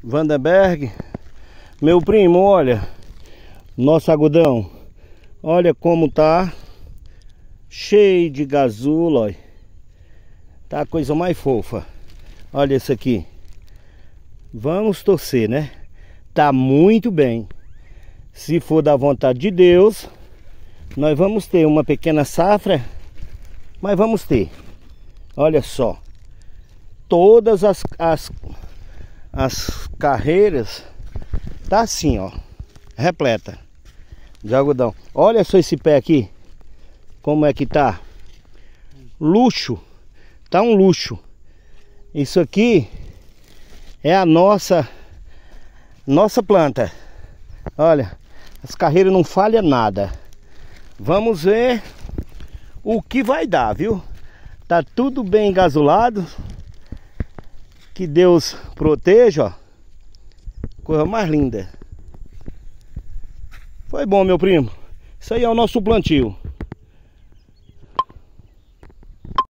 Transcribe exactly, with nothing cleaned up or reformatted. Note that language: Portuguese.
Vandenberg. Meu primo, olha, nosso algodão, olha como tá cheio de gazula, olha. Tá a coisa mais fofa. Olha isso aqui. Vamos torcer, né? Tá muito bem. Se for da vontade de Deus, nós vamos ter uma pequena safra, mas vamos ter. Olha só. Todas as, as, as carreiras tá assim, ó, repleta de algodão. Olha só esse pé aqui, como é que tá. Luxo. Tá um luxo. Isso aqui é a nossa Nossa planta. Olha, as carreiras não falham nada. Vamos ver o que vai dar, viu? Tá tudo bem engasulado. Que Deus proteja, ó. Coisa mais linda. Foi bom, meu primo. Isso aí é o nosso plantio.